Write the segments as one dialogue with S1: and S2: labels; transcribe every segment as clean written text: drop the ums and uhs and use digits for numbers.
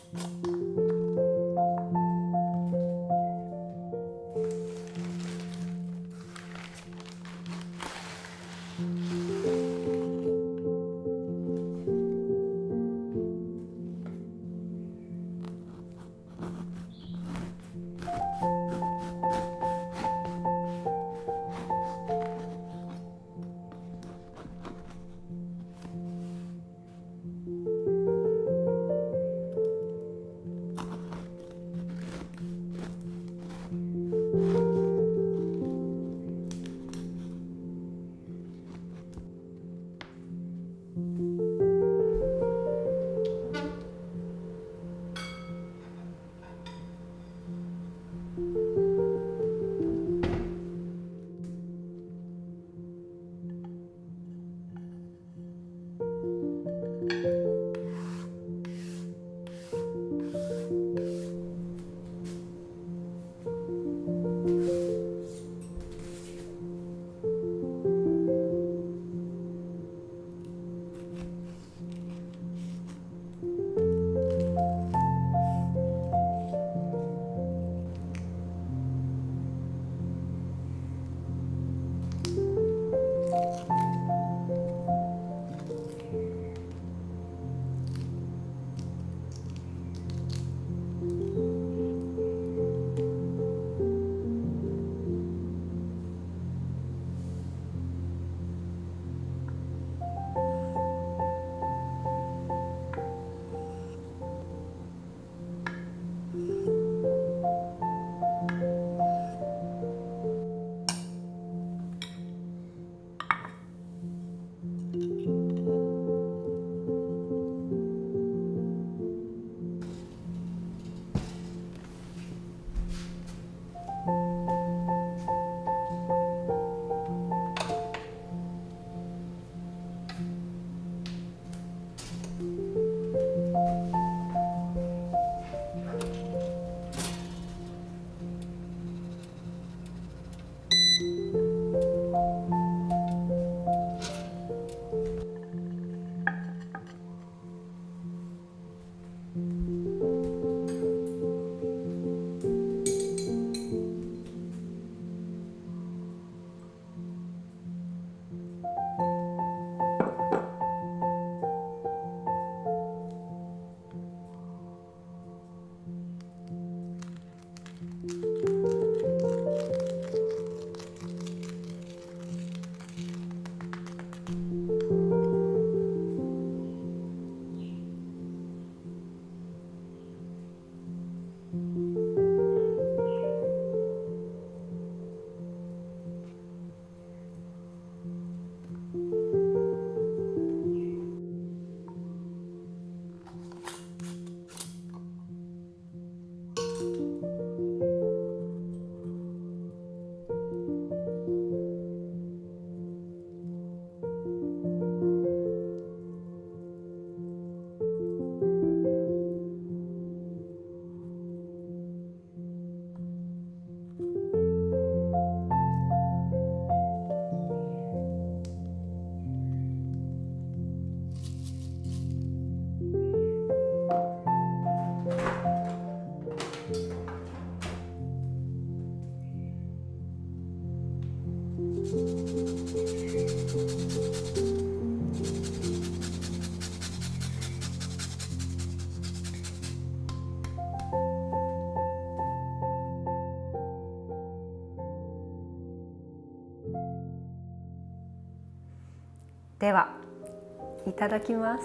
S1: では、いただきます。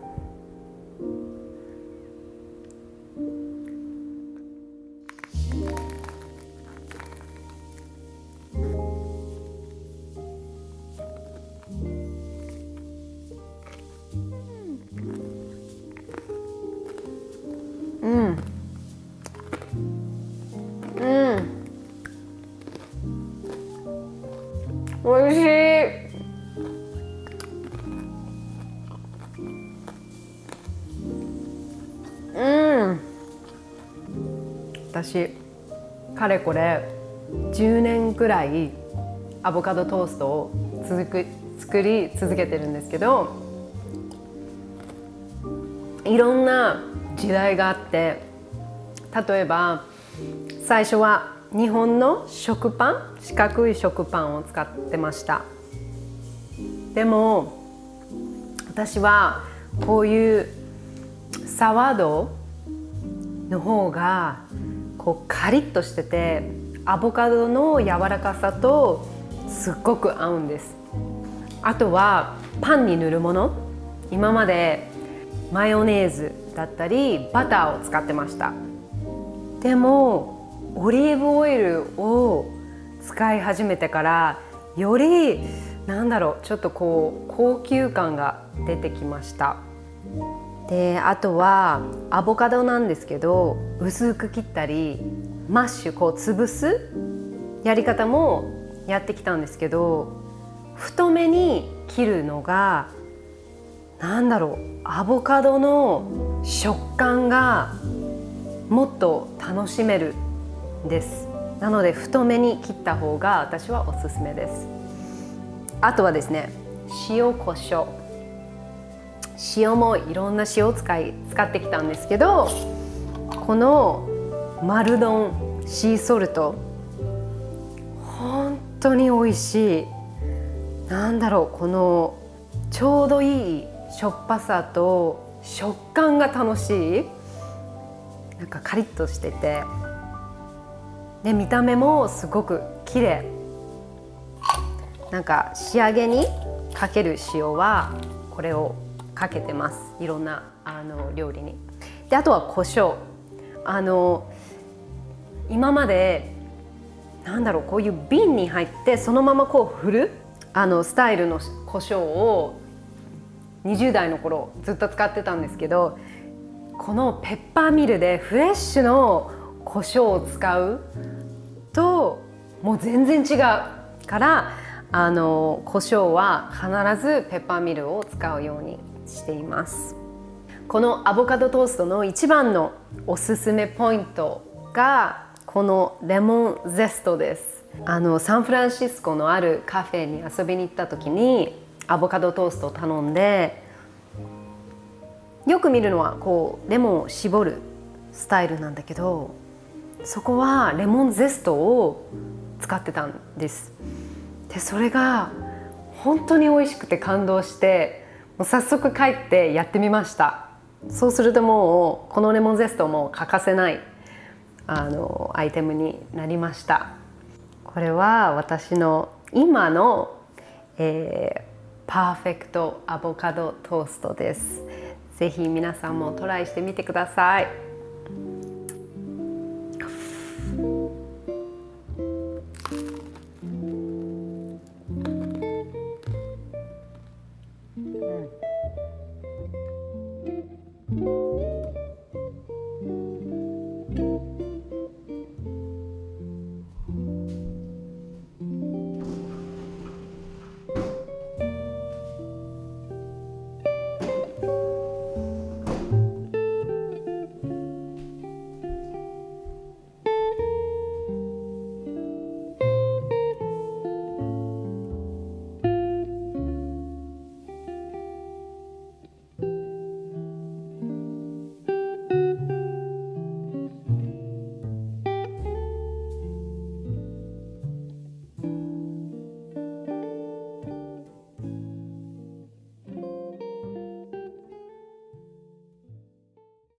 S1: おいしい。私かれこれ10年くらいアボカドトーストを作り続けてるんですけど、いろんな時代があって、例えば最初は日本の食パン、四角い食パンを使ってました。でも私はこういうサワードの方がこうカリッとしてて、アボカドの柔らかさとすっごく合うんです。あとはパンに塗るもの、今までマヨネーズだったりバターを使ってました。でもオリーブオイルを使い始めてからよりちょっとこう高級感が出てきました。であとはアボカドなんですけど、薄く切ったりマッシュこう潰すやり方もやってきたんですけど、太めに切るのがアボカドの食感がもっと楽しめるんです。なので太めに切った方が私はおすすめです。あとはですね、塩コショウ。塩もいろんな塩を使ってきたんですけど、このマルドンシーソルト本当に美味しい。このちょうどいいしょっぱさと食感が楽しい。カリッとしてて、で見た目もすごく綺麗。仕上げにかける塩はこれをかけてます。いろんな料理に。であとは胡椒。今までこういう瓶に入ってそのままこう振るスタイルの胡椒を20代の頃ずっと使ってたんですけど、このペッパーミルでフレッシュの胡椒を使うともう全然違うから、胡椒は必ずペッパーミルを使うようにしています。このアボカドトーストの一番のおすすめポイントがこのレモンゼストです。サンフランシスコのあるカフェに遊びに行った時にアボカドトーストを頼んで、よく見るのはこうレモンを絞るスタイルなんだけど、そこはレモンゼストを使ってたんです。でそれが本当に美味しくて感動して、もう早速帰ってやってみました。そうするともうこのレモンゼストも欠かせないアイテムになりました。これは私の今の、パーフェクトアボカドトーストです。ぜひ皆さんもトライしてみてください。